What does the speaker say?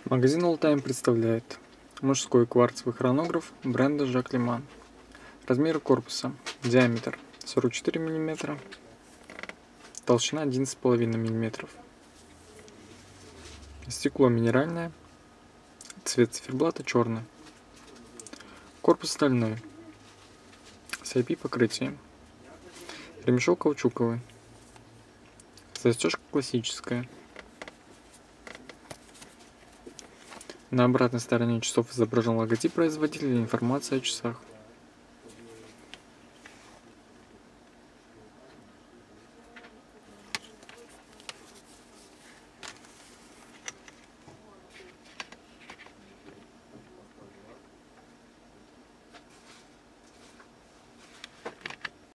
Магазин Alltime представляет мужской кварцевый хронограф бренда Жак Леман. Размеры корпуса: диаметр 44 мм, толщина 11,5 мм. Стекло минеральное, цвет циферблата черный. Корпус стальной, с IP покрытием. Ремешок каучуковый. Застежка классическая. На обратной стороне часов изображен логотип производителя и информация о часах.